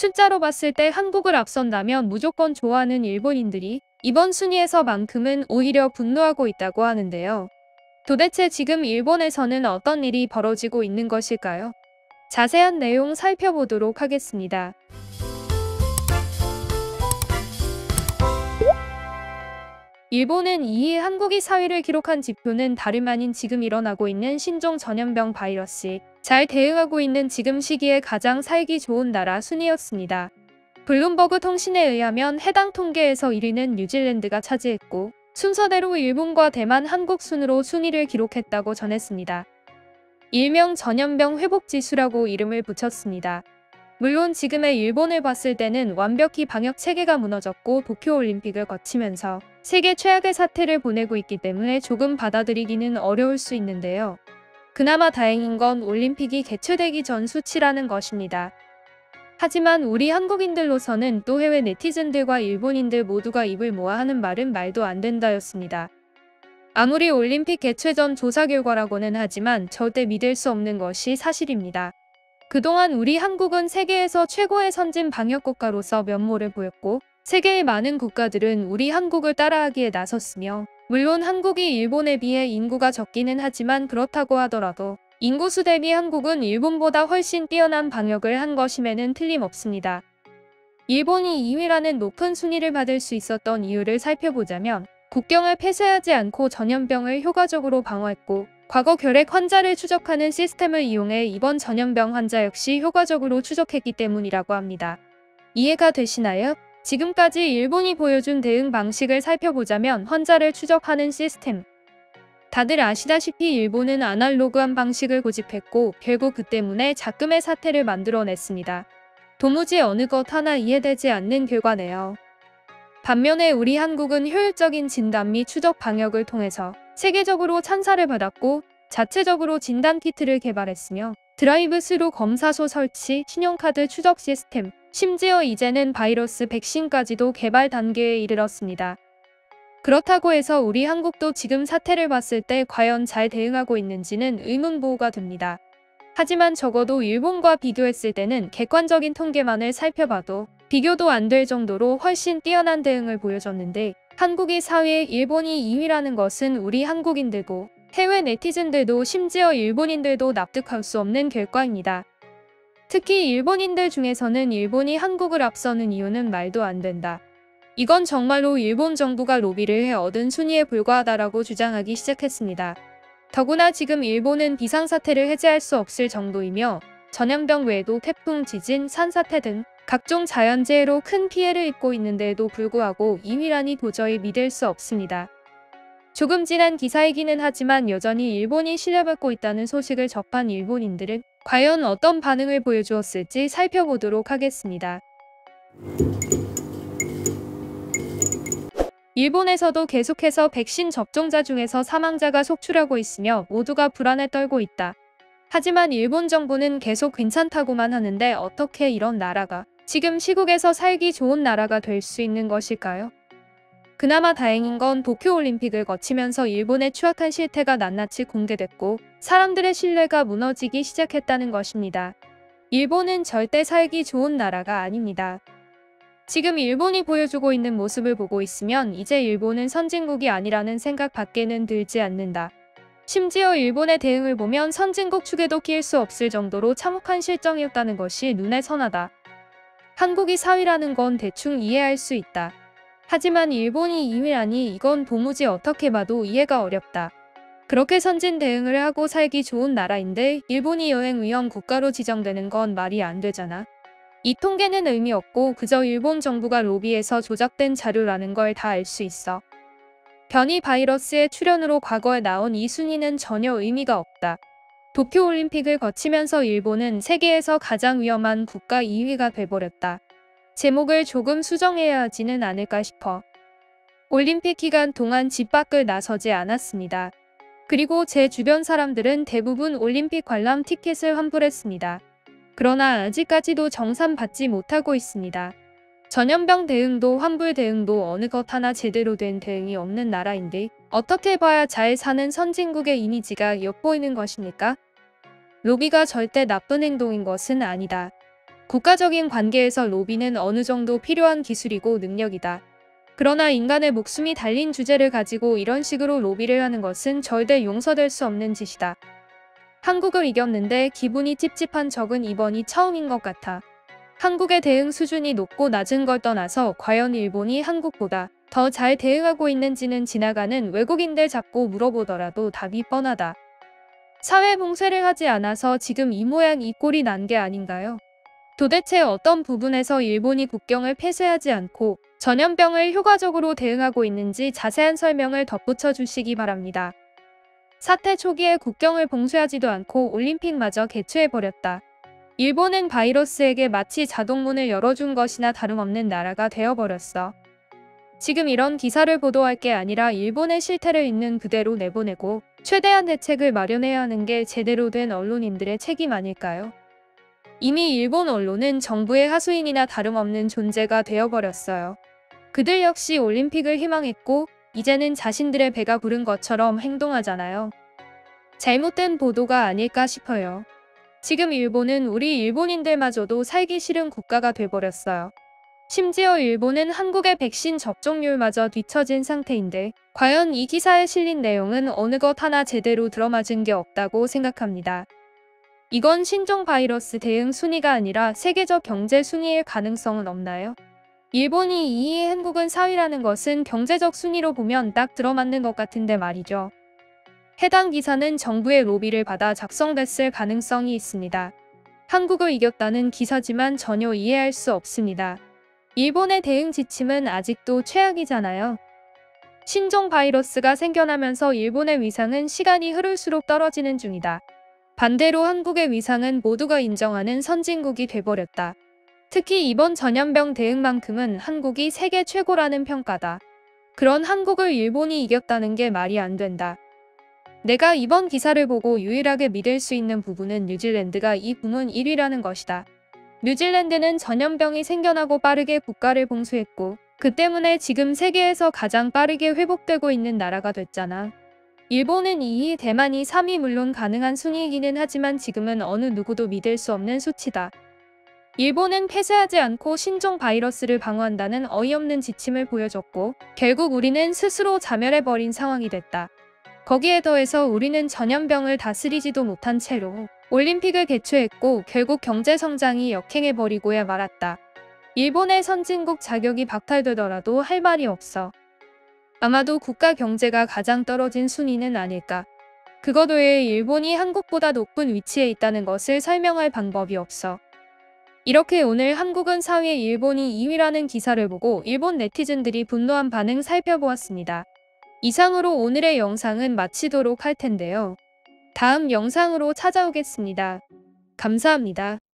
숫자로 봤을 때 한국을 앞선다면 무조건 좋아하는 일본인들이 이번 순위에서만큼은 오히려 분노하고 있다고 하는데요. 도대체 지금 일본에서는 어떤 일이 벌어지고 있는 것일까요? 자세한 내용 살펴보도록 하겠습니다. 일본은 2위 한국이 4위를 기록한 지표는 다름 아닌 지금 일어나고 있는 신종 전염병 바이러스에 잘 대응하고 있는 지금 시기에 가장 살기 좋은 나라 순위였습니다. 블룸버그 통신에 의하면 해당 통계에서 1위는 뉴질랜드가 차지했고 순서대로 일본과 대만, 한국 순으로 순위를 기록했다고 전했습니다. 일명 전염병 회복지수라고 이름을 붙였습니다. 물론 지금의 일본을 봤을 때는 완벽히 방역 체계가 무너졌고 도쿄올림픽을 거치면서 세계 최악의 사태를 보내고 있기 때문에 조금 받아들이기는 어려울 수 있는데요. 그나마 다행인 건 올림픽이 개최되기 전 수치라는 것입니다. 하지만 우리 한국인들로서는 또 해외 네티즌들과 일본인들 모두가 입을 모아 하는 말은 말도 안 된다였습니다. 아무리 올림픽 개최 전 조사 결과라고는 하지만 절대 믿을 수 없는 것이 사실입니다. 그동안 우리 한국은 세계에서 최고의 선진 방역 국가로서 면모를 보였고 세계의 많은 국가들은 우리 한국을 따라하기에 나섰으며 물론 한국이 일본에 비해 인구가 적기는 하지만 그렇다고 하더라도 인구수 대비 한국은 일본보다 훨씬 뛰어난 방역을 한 것임에는 틀림없습니다. 일본이 2위라는 높은 순위를 받을 수 있었던 이유를 살펴보자면 국경을 폐쇄하지 않고 전염병을 효과적으로 방어했고 과거 결핵 환자를 추적하는 시스템을 이용해 이번 전염병 환자 역시 효과적으로 추적했기 때문이라고 합니다. 이해가 되시나요? 지금까지 일본이 보여준 대응 방식을 살펴보자면 환자를 추적하는 시스템. 다들 아시다시피 일본은 아날로그한 방식을 고집했고 결국 그 때문에 작금의 사태를 만들어냈습니다. 도무지 어느 것 하나 이해되지 않는 결과네요. 반면에 우리 한국은 효율적인 진단 및 추적 방역을 통해서 세계적으로 찬사를 받았고 자체적으로 진단키트를 개발했으며 드라이브스루 검사소 설치, 신용카드 추적 시스템, 심지어 이제는 바이러스 백신까지도 개발 단계에 이르렀습니다. 그렇다고 해서 우리 한국도 지금 사태를 봤을 때 과연 잘 대응하고 있는지는 의문부호가 됩니다. 하지만 적어도 일본과 비교했을 때는 객관적인 통계만을 살펴봐도 비교도 안 될 정도로 훨씬 뛰어난 대응을 보여줬는데 한국이 4위, 일본이 2위라는 것은 우리 한국인들고 해외 네티즌들도 심지어 일본인들도 납득할 수 없는 결과입니다. 특히 일본인들 중에서는 일본이 한국을 앞서는 이유는 말도 안 된다. 이건 정말로 일본 정부가 로비를 해 얻은 순위에 불과하다라고 주장하기 시작했습니다. 더구나 지금 일본은 비상사태를 해제할 수 없을 정도이며 전염병 외에도 태풍, 지진, 산사태 등 각종 자연재해로 큰 피해를 입고 있는데도 불구하고 2위라니 도저히 믿을 수 없습니다. 조금 지난 기사이기는 하지만 여전히 일본이 신뢰받고 있다는 소식을 접한 일본인들은 과연 어떤 반응을 보여주었을지 살펴보도록 하겠습니다. 일본에서도 계속해서 백신 접종자 중에서 사망자가 속출하고 있으며 모두가 불안에 떨고 있다. 하지만 일본 정부는 계속 괜찮다고만 하는데 어떻게 이런 나라가 지금 시국에서 살기 좋은 나라가 될 수 있는 것일까요? 그나마 다행인 건 도쿄올림픽을 거치면서 일본의 추악한 실태가 낱낱이 공개됐고 사람들의 신뢰가 무너지기 시작했다는 것입니다. 일본은 절대 살기 좋은 나라가 아닙니다. 지금 일본이 보여주고 있는 모습을 보고 있으면 이제 일본은 선진국이 아니라는 생각 밖에는 들지 않는다. 심지어 일본의 대응을 보면 선진국 축에도 끼일 수 없을 정도로 참혹한 실정이었다는 것이 눈에 선하다. 한국이 4위라는 건 대충 이해할 수 있다. 하지만 일본이 2위라니 이건 도무지 어떻게 봐도 이해가 어렵다. 그렇게 선진 대응을 하고 살기 좋은 나라인데 일본이 여행 위험 국가로 지정되는 건 말이 안 되잖아. 이 통계는 의미 없고 그저 일본 정부가 로비해서 조작된 자료라는 걸 다 알 수 있어. 변이 바이러스의 출현으로 과거에 나온 이 순위는 전혀 의미가 없다. 도쿄올림픽을 거치면서 일본은 세계에서 가장 위험한 국가 2위가 돼버렸다. 제목을 조금 수정해야 하지는 않을까 싶어. 올림픽 기간 동안 집 밖을 나서지 않았습니다. 그리고 제 주변 사람들은 대부분 올림픽 관람 티켓을 환불했습니다. 그러나 아직까지도 정산받지 못하고 있습니다. 전염병 대응도 환불 대응도 어느 것 하나 제대로 된 대응이 없는 나라인데 어떻게 봐야 잘 사는 선진국의 이미지가 엿보이는 것입니까? 로비가 절대 나쁜 행동인 것은 아니다. 국가적인 관계에서 로비는 어느 정도 필요한 기술이고 능력이다. 그러나 인간의 목숨이 달린 주제를 가지고 이런 식으로 로비를 하는 것은 절대 용서될 수 없는 짓이다. 한국을 이겼는데 기분이 찝찝한 적은 이번이 처음인 것 같아. 한국의 대응 수준이 높고 낮은 걸 떠나서 과연 일본이 한국보다 더 잘 대응하고 있는지는 지나가는 외국인들 잡고 물어보더라도 답이 뻔하다. 사회 봉쇄를 하지 않아서 지금 이 모양 이 꼴이 난 게 아닌가요? 도대체 어떤 부분에서 일본이 국경을 폐쇄하지 않고 전염병을 효과적으로 대응하고 있는지 자세한 설명을 덧붙여 주시기 바랍니다. 사태 초기에 국경을 봉쇄하지도 않고 올림픽마저 개최해버렸다. 일본은 바이러스에게 마치 자동문을 열어준 것이나 다름없는 나라가 되어버렸어. 지금 이런 기사를 보도할 게 아니라 일본의 실태를 있는 그대로 내보내고 최대한 대책을 마련해야 하는 게 제대로 된 언론인들의 책임 아닐까요? 이미 일본 언론은 정부의 하수인이나 다름없는 존재가 되어버렸어요. 그들 역시 올림픽을 희망했고 이제는 자신들의 배가 부른 것처럼 행동하잖아요. 잘못된 보도가 아닐까 싶어요. 지금 일본은 우리 일본인들마저도 살기 싫은 국가가 돼버렸어요. 심지어 일본은 한국의 백신 접종률마저 뒤처진 상태인데 과연 이 기사에 실린 내용은 어느 것 하나 제대로 들어맞은 게 없다고 생각합니다. 이건 신종 바이러스 대응 순위가 아니라 세계적 경제 순위일 가능성은 없나요? 일본이 2위, 한국은 4위라는 것은 경제적 순위로 보면 딱 들어맞는 것 같은데 말이죠. 해당 기사는 정부의 로비를 받아 작성됐을 가능성이 있습니다. 한국을 이겼다는 기사지만 전혀 이해할 수 없습니다. 일본의 대응 지침은 아직도 최악이잖아요. 신종 바이러스가 생겨나면서 일본의 위상은 시간이 흐를수록 떨어지는 중이다. 반대로 한국의 위상은 모두가 인정하는 선진국이 돼버렸다. 특히 이번 전염병 대응만큼은 한국이 세계 최고라는 평가다. 그런 한국을 일본이 이겼다는 게 말이 안 된다. 내가 이번 기사를 보고 유일하게 믿을 수 있는 부분은 뉴질랜드가 이 부문 1위라는 것이다. 뉴질랜드는 전염병이 생겨나고 빠르게 국가를 봉쇄했고 그 때문에 지금 세계에서 가장 빠르게 회복되고 있는 나라가 됐잖아. 일본은 2위, 대만이 3위 물론 가능한 순위이기는 하지만 지금은 어느 누구도 믿을 수 없는 수치다. 일본은 폐쇄하지 않고 신종 바이러스를 방어한다는 어이없는 지침을 보여줬고 결국 우리는 스스로 자멸해버린 상황이 됐다. 거기에 더해서 우리는 전염병을 다스리지도 못한 채로 올림픽을 개최했고 결국 경제 성장이 역행해버리고야 말았다. 일본의 선진국 자격이 박탈되더라도 할 말이 없어. 아마도 국가 경제가 가장 떨어진 순위는 아닐까. 그것 외에 일본이 한국보다 높은 위치에 있다는 것을 설명할 방법이 없어. 이렇게 오늘 한국은 4위, 일본이 2위라는 기사를 보고 일본 네티즌들이 분노한 반응 살펴보았습니다. 이상으로 오늘의 영상은 마치도록 할 텐데요. 다음 영상으로 찾아오겠습니다. 감사합니다.